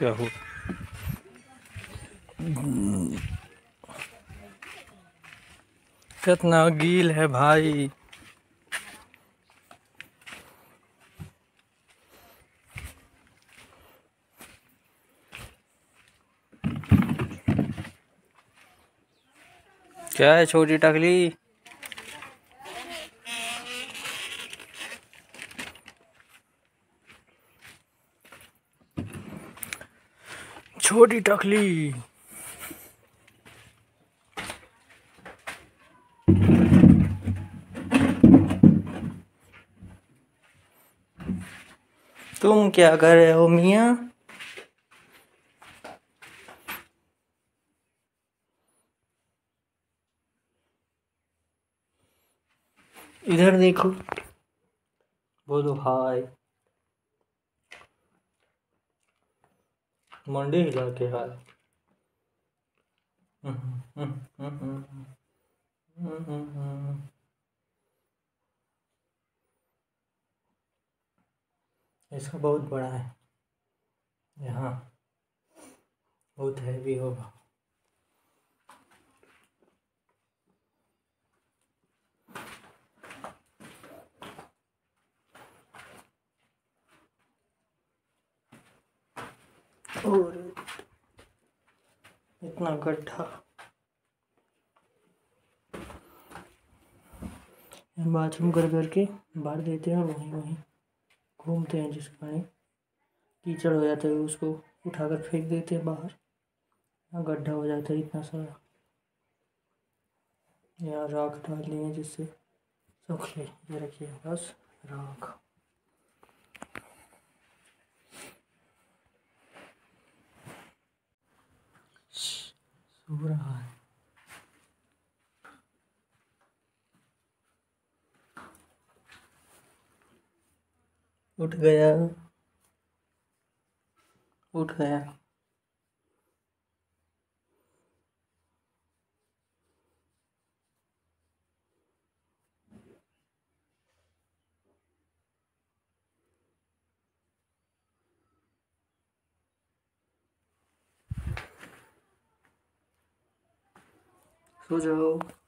क्या हो? कितना गील है भाई। क्या है छोटी टकली? छोटी टकली। तुम क्या कर रहे हो मियाँ? इधर देखो, बोलो हाय। मंडी हिला के हाय। इसका बहुत बड़ा है, यहाँ बहुत हैवी होगा। और इतना गड्ढा। बाथरूम कर करके बाहर देते हैं और वहीं वहीं घूमते हैं। जिस पानी कीचड़ हो जाता है उसको उठाकर फेंक देते हैं बाहर। यहाँ गड्ढा हो जाता है इतना सारा। यहाँ राख डालनी है जिससे सूखे। ये रखिए बस राख। सो रहा है। उठ गया, उठ गया। सो जाओ।